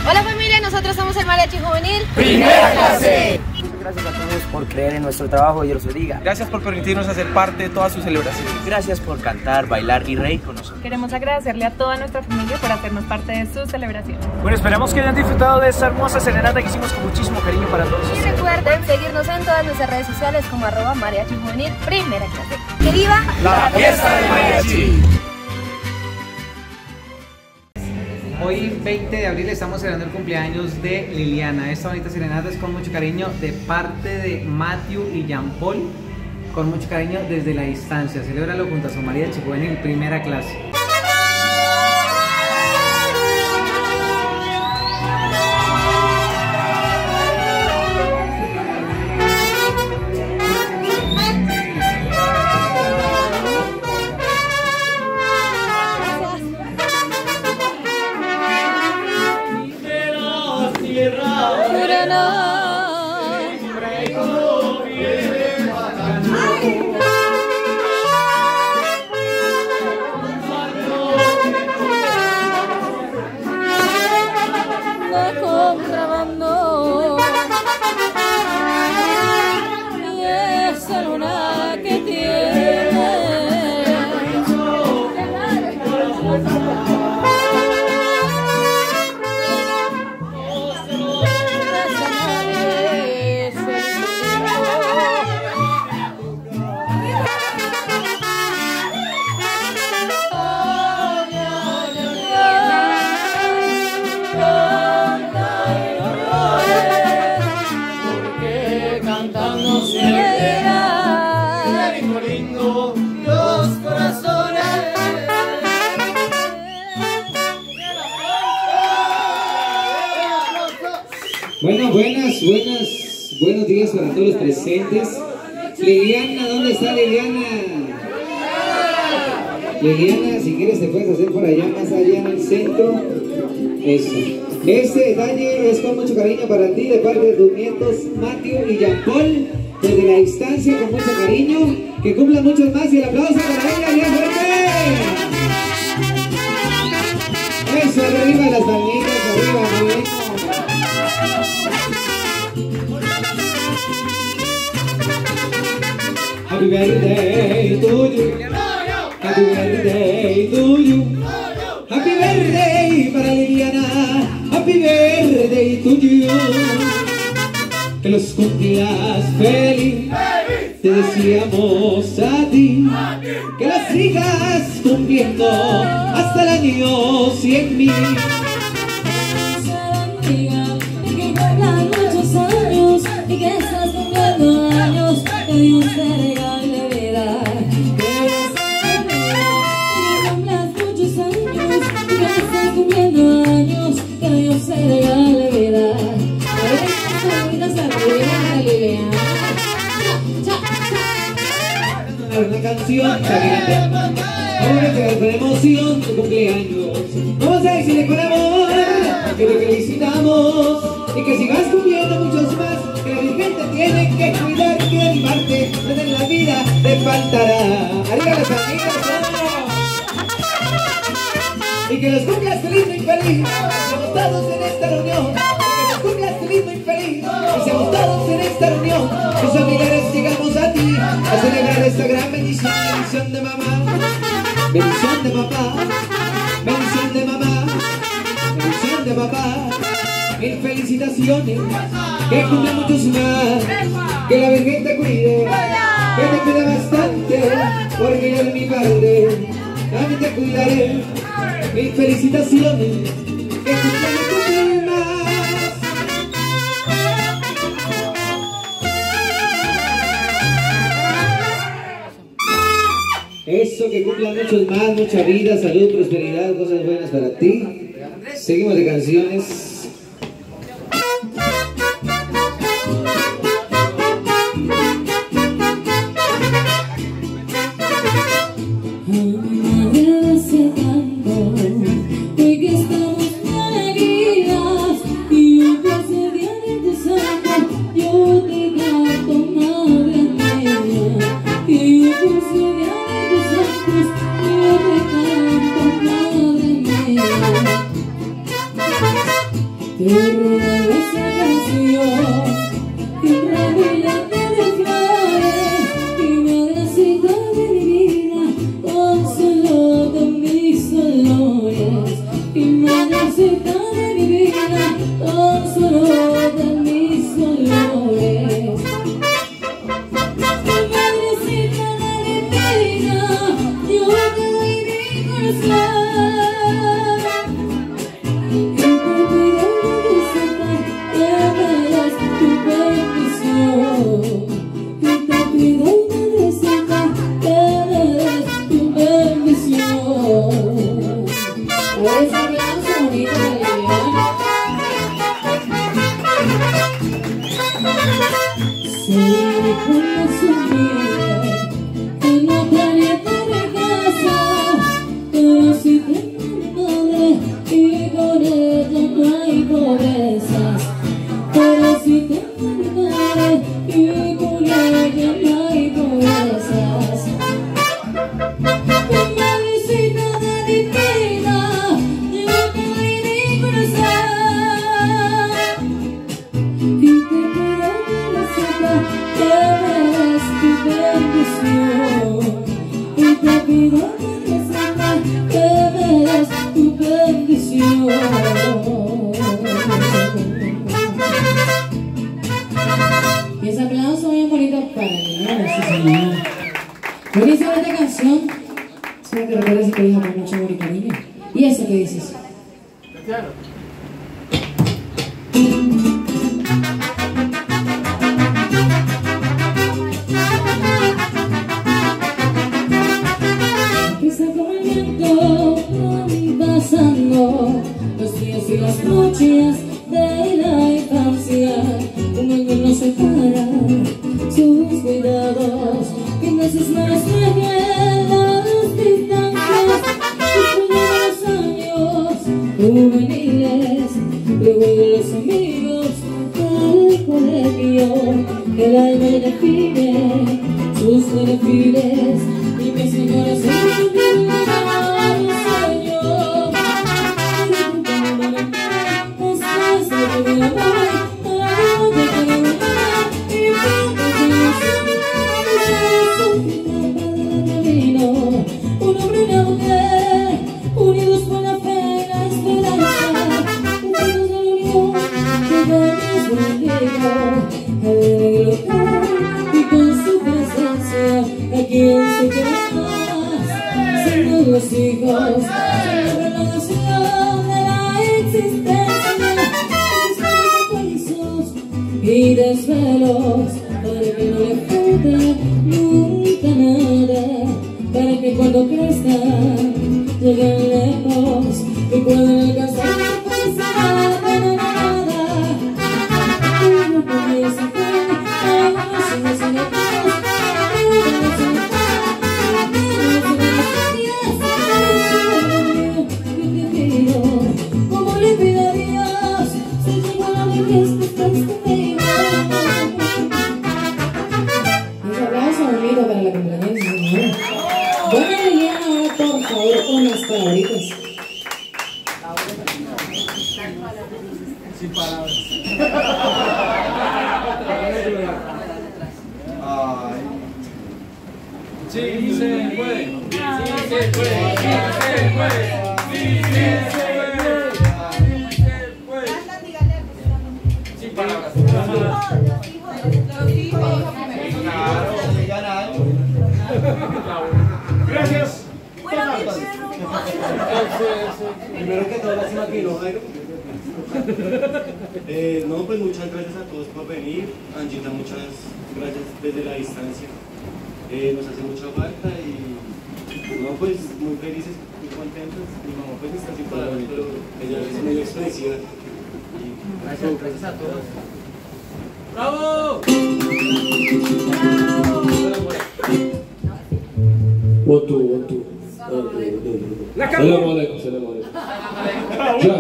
Hola familia, nosotros somos el Mariachi Juvenil Primera Clase. Muchas gracias a todos por creer en nuestro trabajo, Dios los bendiga. Gracias por permitirnos hacer parte de todas sus celebraciones. Gracias por cantar, bailar y reír con nosotros. Queremos agradecerle a toda nuestra familia por hacernos parte de sus celebraciones. Bueno, esperamos que hayan disfrutado de esta hermosa serenata que hicimos con muchísimo cariño para todos y ustedes. recuerden seguirnos en todas nuestras redes sociales como @Mariachi Juvenil Primera Clase. ¡Que viva la fiesta del mariachi! Hoy 20 de abril estamos celebrando el cumpleaños de Liliana. Esta bonita serenata es con mucho cariño de parte de Matthew y Jean Paul. Con mucho cariño desde la distancia. Celébralo junto a su Mariachi Juvenil Primera Clase. Bueno, buenos días para todos los presentes. Liliana, ¿dónde está Liliana? Liliana, si quieres te puedes hacer por allá, más allá en el centro. Eso. Este detalle es con mucho cariño para ti, de parte de tus nietos Matthew y Jean Paul, desde la distancia, con mucho cariño. Que cumplan muchos más y el aplauso para ella, bien fuerte. Eso, arriba las palmitas, arriba, muy bien. Happy birthday to you. Happy birthday to you. Happy birthday para Liliana. Happy birthday to you. Que los cumplas feliz. Te deseamos a ti. Que las sigas cumpliendo hasta el año 100.000. Y que cumplan muchos años. Y que estás cumpliendo años. Que Dios te regale vida. Que cumplas muchos años. Y que estás cumpliendo años. Que Dios te regale vida. Una canción ahora que con emoción tu cumpleaños. Vamos a decirle con amor que te felicitamos y que sigas cumpliendo muchos más. Que la Virgen te tiene que cuidar, que animarte, nada en la vida te faltará. Arriba las amigas, y que los cumplas feliz y feliz. Seamos todos en esta reunión. Que los cumplas feliz y feliz. Y seamos todos en esta reunión. Tus familiares llegamos a ti a celebrar esta gran bendición. Bendición de mamá, bendición de papá, bendición de mamá, bendición de papá. Mil felicitaciones, que cumplan muchos más. Que la Virgen te cuide, que te cuide bastante, porque yo de mi padre también te cuidaré. Mil felicitaciones, que cumplan muchos más. Eso, que cumplan muchos más, mucha vida, salud, prosperidad, cosas buenas para ti. Seguimos de canciones. te regalo esta canción y un ramillete de flores y una gracita de mi vida, consuelo de mis dolores y una gracita de mi vida, consuelo de mis dolores. Madrecita de mi vida, yo te doy mi corazón y te pido una receta que me des tu bendición. Y te pido una receta que me des tu bendición. A ver, ese aplauso bonito de Liliana. Soy como su miel en un planeta de casa, pero si tengo madre y con ella no hay pobrezas. Pero si tengo madre y con ella no hay pobrezas. Con madrecita de mi vida, yo te doy mi corazón y te pido una receta que me des tu bendición. Y te pido una receta que me des tu bendición. Y ese aplauso bien bonito para Liliana, sí señor. Buenísima esta canción. Espero que recuerdes que dijo con mucho amor y cariño. Y eso que dices. Empieza como el viento, pasando los días y las noches de la infancia. Un ángel nos separa, sus cuidados, pinta sus manos negras, las distancias, sus primeros años juveniles, luego de los amigos del colegio, el alma define sus perfiles y mi señora se olvida un sueño. Estás de mi amor, te quiero volar y un hombre y una mujer unidos por la fe y la esperanza, unidos de la unión que Dios bendiga al negro y con su presencia a quien se queda más, siendo los hijos de la nación de la existencia, y desvelos para que no le falte nunca nada, para que cuando crezcan lleguen lejos y puedan alcanzar la felicidad de la nada. No podía ser sin hacer como le pido a Dios, si llegó la vez que estás conmigo. Un aplauso bonito para la cumpleaños, señora. Buena Liliana, ahora por favor con las palabritas. Sin palabras. Ay. Sí se puede. Sí se puede. Sí se puede. Sí se puede. Sin palabras. Gracias. Primero que todo, lástima que no, Jairo. No, pues muchas gracias a todos por venir. Angita, muchas gracias desde la distancia. Nos hace mucha falta y no, pues muy felices, muy contentos. Mi mamá pues está sin palabras, pero ella es muy expresiva. Gracias a todos. ¡Bravo! One, two. Salam alaikum. Ya.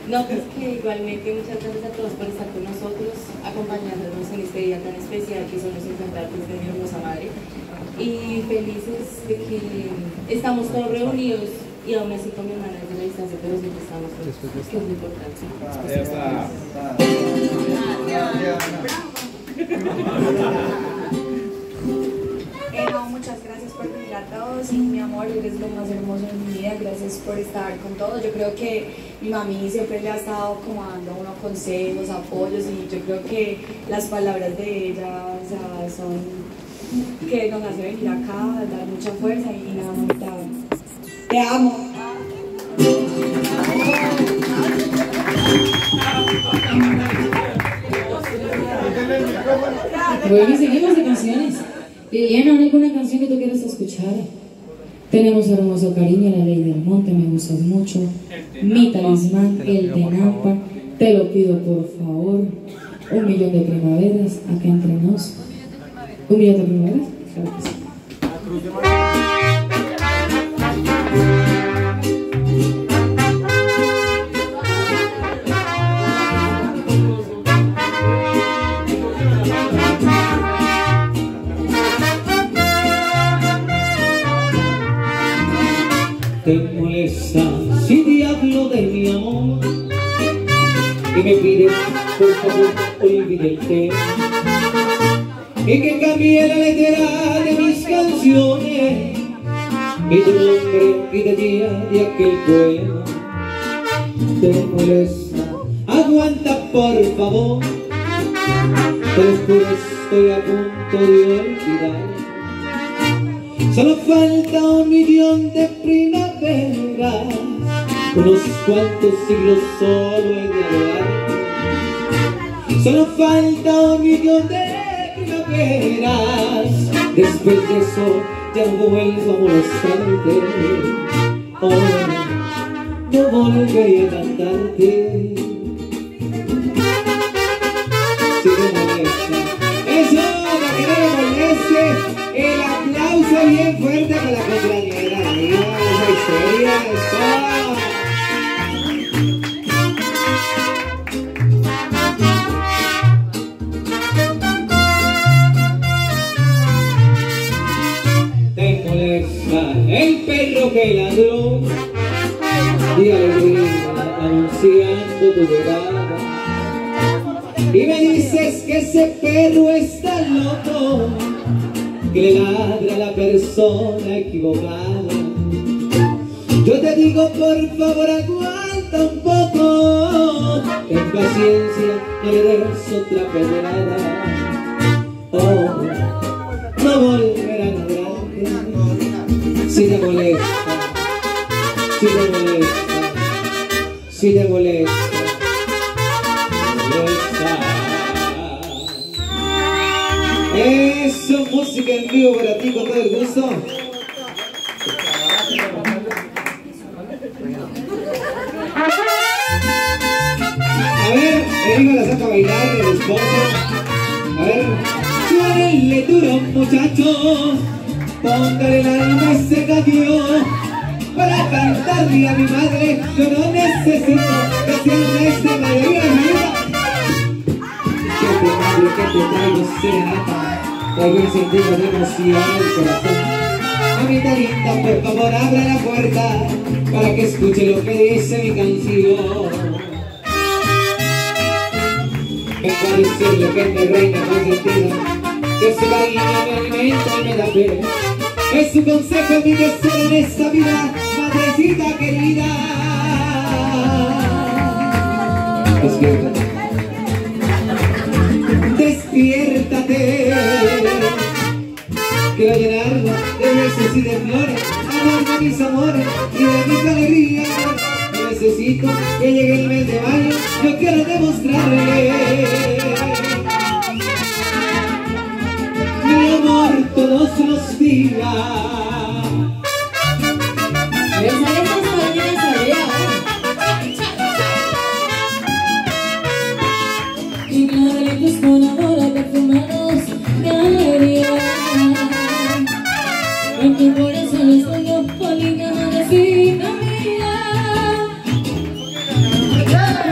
No, pues que igualmente muchas gracias a todos por estar con nosotros, acompañándonos en este día tan especial que son los 50 años de mi hermosa madre. Y felices de que estamos todos reunidos y aún así con mi hermana desde la distancia, pero siempre estamos todos, que es lo importante. No, muchas gracias por venir a todos y mi amor, eres lo más hermoso de mi vida, gracias por estar con todos. Yo creo que mi mami siempre le ha estado como dando a uno consejos, apoyos y yo creo que las palabras de ella, o sea, son que nos hace venir acá, dar mucha fuerza y nada, mamita, te amo. Bueno, y seguimos de canciones. Liliana, ¿hay alguna canción que tú quieras escuchar? Tenemos Hermoso Cariño, La Ley del Monte, Me Gustas Mucho, Mi Talismán, El de Nampa, Te lo pido por favor, 1.000.000 de primaveras, Acá entre nos. 1.000.000 de primaveras, claro que sí. ¿Te molesta si te hablo de mi amor? Y me pides, por favor, olvide el tema y que cambie la letra de mis canciones y tu nombre quite día de aquel poema. ¿Te molesta? Aguanta, por favor. Te lo juro, estoy a punto de olvidar. Solo falta 1.000.000 de primaveras, unos cuantos siglos solo he de adorarte. Solo falta 1.000.000 de primaveras, después de eso ya no vuelvo a molestarte. Oh, no volveré a cantarte. Si te molesta, eso, para que no me moleste. El aplauso bien fuerte para la compañera. Esa historia está. Te molesta el perro que ladró y alegría anunciando tu llegada. Y me dices que ese perro está loco, que le ladra a la persona equivocada. Yo te digo, por favor, aguanta un poco. Ten paciencia, no le des otra pedrada. Oh, no volverán a hablarte. Si te molesta, si te molesta, si te molesta, eso, música en vivo para ti con todo el gusto. A ver, venga, la saca a bailar el esposo. A ver, suénele duro, muchacho. Póngale el alma a ese gallo. Para cantarle a mi madre, yo no necesito que sea este mayoría de mi vida. Que te mando, que te traigo serenata, traigo el sentido de emoción en el corazón. Mamita linda, por favor, abre la puerta para que escuche lo que dice mi canción. Vengo a decirle que es mi reina consentida, que su cariño me alimenta y me da fe. Es su consejo mi deseo en esta vida, madrecita querida. Despierta. Despiértate, quiero llenarla de besos y de flores, amor de mis amores y de mis alegrías. No necesito que llegue el mes de mayo, yo quiero demostrarle mi amor todos los días. Con amor perfumados de alegría, en tu corazón estoy yo, linda madrecita mía.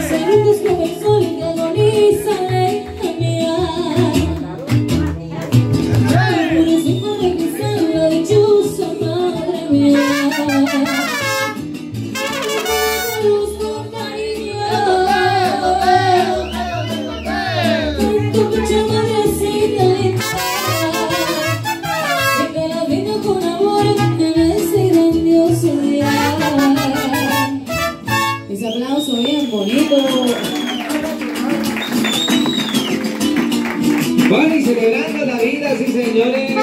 Bueno, y celebrando la vida, sí señores.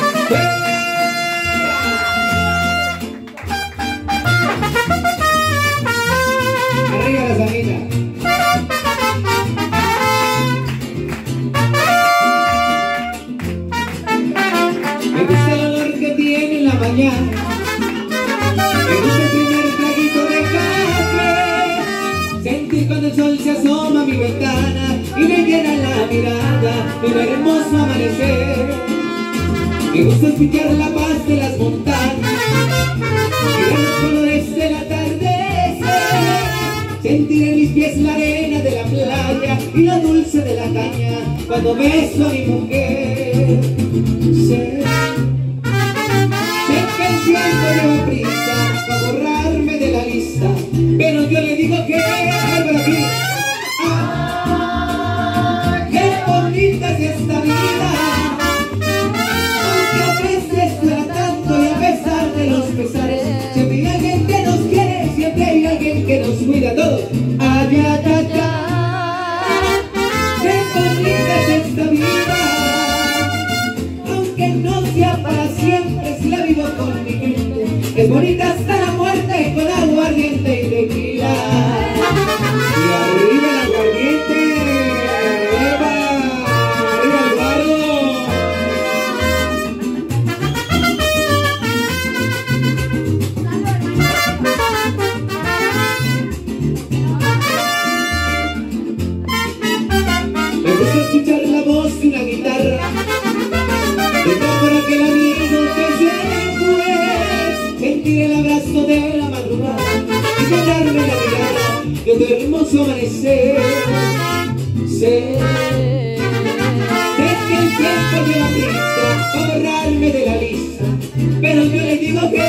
Arriba la salita. Me gusta el olor que tiene en la mañana. Me gusta el primer traguito de café. Sentir cuando el sol se asoma a mi ventana y me llena la mirada de un hermoso amanecer. Me gusta escuchar la paz de las montañas, mirar los colores del atardecer, sentir en mis pies la arena de la playa y lo dulce de la caña cuando beso a mi mujer. Sé que el tiempo lleva prisa para borrarme de la lista, pero yo le digo que por aquí. ¡Ah, qué bonita es esta vida! Aunque a veces duela tanto y a pesar de los pesares, siempre hay alguien que nos quiere, siempre hay alguien que nos cuida todos. ¡Ay, ay, ay, ay! ¡Qué bonita es esta vida! Aunque no sea para siempre, si la vivo con mi gente, es bonita hasta la muerte con aguardiente y tequila. Y arriba el aguardiente, ¡eva! ¡Arriba el barro! Me gusta escuchar la voz de una guitarra, por aquel amigo que se fue, sentir el abrazo de la madrugada y quedarme la mirada de tu hermoso amanecer. Sé que el tiempo lleva prisa para borrarme de la lista, pero yo le digo que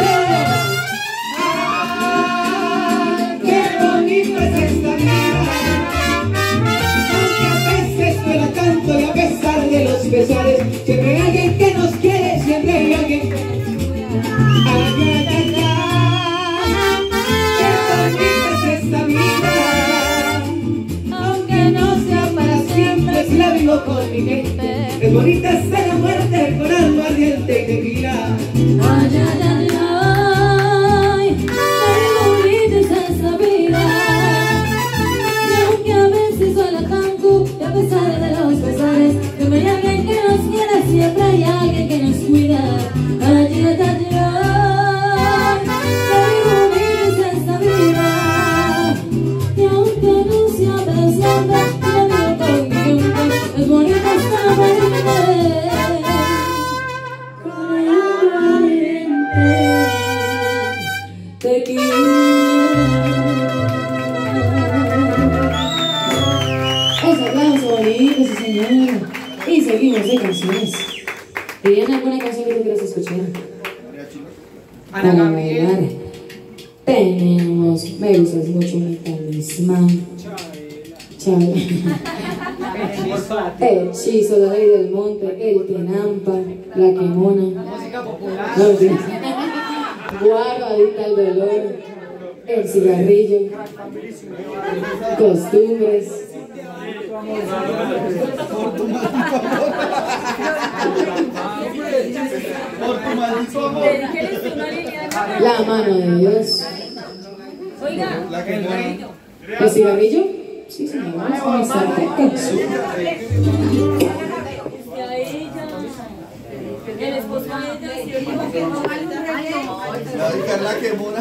¡ay, qué bonito es esta vida! Aunque a veces duela tanto y a pesar de los pesares, siempre hay alguien que nos quiere, siempre hay alguien que nos cuida. ¡Ay, ay, ay, ay! ¡Qué bonita es esta vida! Aunque no sea para siempre, si la vivo con mi gente, es bonita hasta la muerte con aguardiente y tequila. Ay, ay, ay, ay, qué bonita es esta vida. Y aunque a veces duela tanto y a pesar de los pesares, siempre hay alguien que nos quiere, siempre hay alguien que nos cuida. Ay, ay, ay, ay, qué bonita es esta vida. Y aunque no sea para siempre, la vivo con mi gente, es bonita hasta la muerte con aguardiente tequila. Ese aplauso bonito, sí señor. Y seguimos de canciones. ¿Tenían alguna canción que tú quieras escuchar? Ana Gabriel. Tenemos, me gustas mucho mi talismán. Hechizo, la ley del monte, el tenampa, la quemona. Música popular. No, sí. Guaro, adicta al dolor, el cigarrillo, costumbres. La mano de Dios. ¿El cigarrillo? Sí, sí, vamos a comenzar. El esposo de ella dijo que no vale la quemona.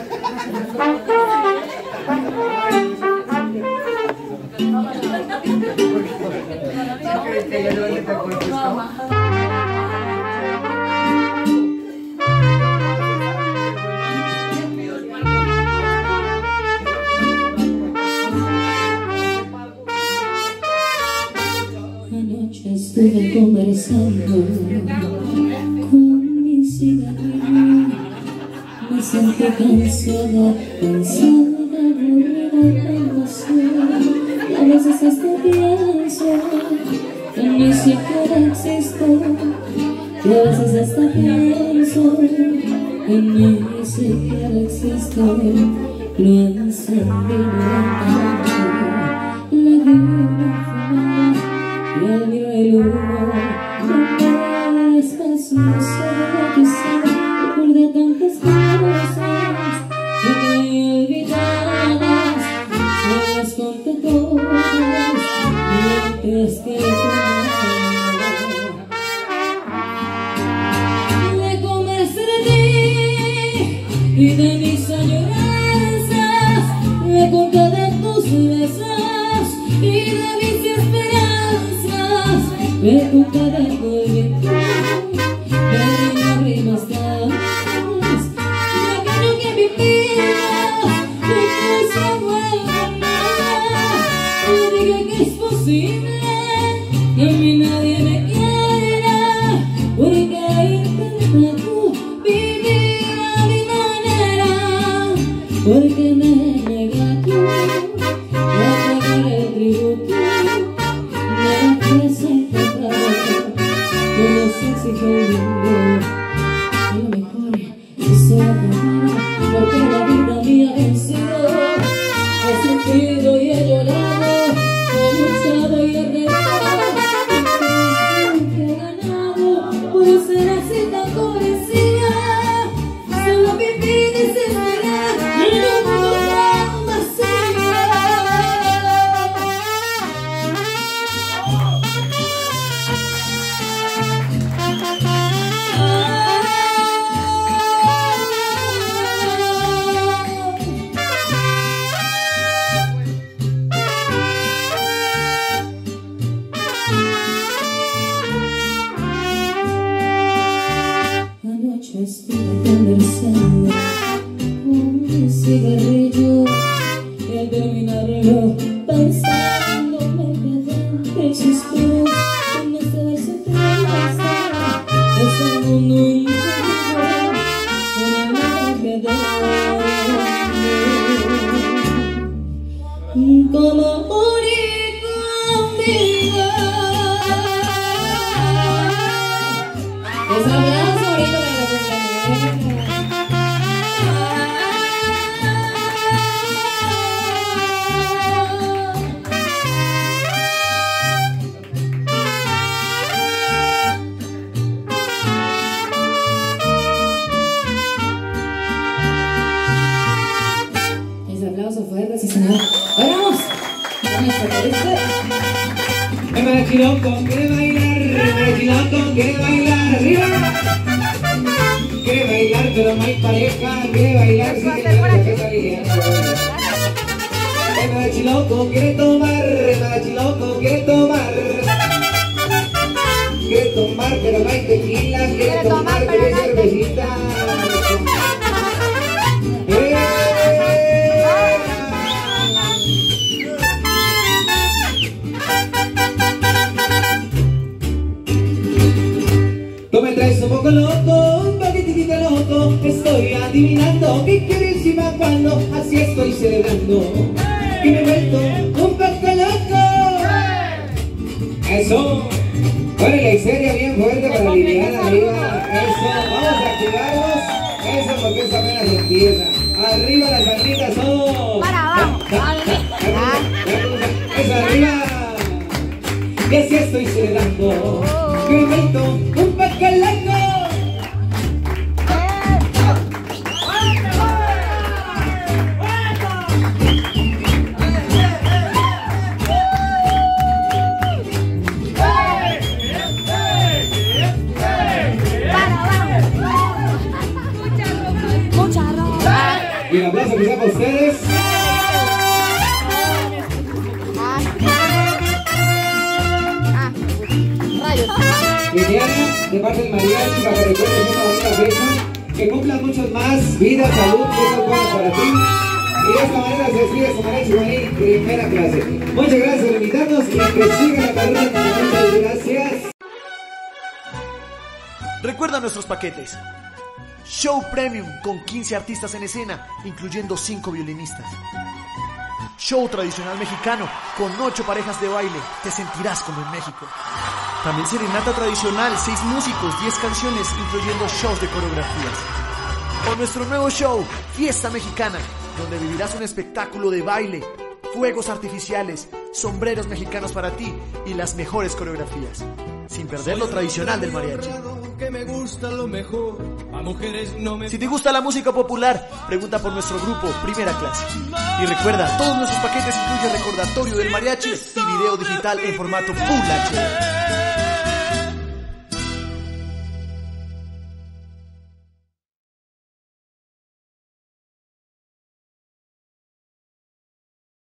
Anoche estuve conversando con mi cigarrillo. Me sentí cansada de aburrida relación. Y a veces hasta pienso que ni siquiera existo. Y a veces hasta pienso que ni siquiera existo. Lo encendido lentamente, la lluvia fumada y el violín. despacio, no sé lo que sé. Recordé tantas cosas que creí olvidadas. Se las conté todas mientras que me conversé de ti y de mis añoranzas. Me conté de tus besos y de mis esperanzas. Me conté de tu viento, de mis lágrimas dadas, de aquello que vivimos y que se vuelve nada. No diga que es posible que a mí nadie me quiera, porque intento vivir a mi manera, porque me negué tú a pagar el tributo de la pieza encantada. Yo no sé si fue el mundo, a lo mejor es otra, porque la vida me ha vencido. He sufrido y he llorado, he luchado y he regado, he ganado por ser así tan pobrecilla. Solo viví desesperada en un mundo tan vacío. Anoche estuve conversando un cigarrillo y al terminarlo pensando me quedé entre suspiros. En este verso te basta, es el mundo un juego en el que duermo como único amigo. Esa abrazo ahorita me la cumpleaños. Ese aplauso fuerte, sí señor. ¡Vamos! El mariachiloco quiere bailar, el mariachiloco quiere bailar, arriba. Quiere bailar pero no hay pareja, quiere bailar sin que nadie salga. El mariachiloco quiere tomar, el mariachiloco quiere tomar. Quiere tomar pero no hay tequila, quiere tomar pero hay cervecita. Tú me traes un poco loco, un poquitito loco. Estoy adivinando qué quieres y más cuando así estoy celebrando. Y me he vuelto un poco loco. Eso. Bueno, la histeria bien fuerte para Liliana arriba. Eso, vamos a activarnos. Eso porque esa apenas empieza. Arriba las barritas, oh. Para abajo. Eso, arriba. Y así estoy celebrando. Que me he vuelto un poco loco. Y un aplauso que sea para ustedes. Liliana, de parte del mariachi, para que recuerdes una bonita fecha, que cumplan muchos más, vida, salud, cosas buenas para ti. Y de esta manera se despide su mariachi juvenil primera clase. Muchas gracias por invitarnos y que siga la carrera. Muchas gracias. Recuerda nuestros paquetes. Show Premium con 15 artistas en escena, incluyendo 5 violinistas. Show tradicional mexicano con 8 parejas de baile, te sentirás como en México. También serenata tradicional, 6 músicos, 10 canciones, incluyendo shows de coreografías. O nuestro nuevo show, Fiesta Mexicana, donde vivirás un espectáculo de baile, fuegos artificiales, sombreros mexicanos para ti y las mejores coreografías, sin perder lo tradicional del mariachi. Que me gusta lo mejor, a mujeres no me... Si te gusta la música popular, pregunta por nuestro grupo Primera Clase. Y recuerda, todos nuestros paquetes incluyen recordatorio del mariachi y video digital en formato Full HD.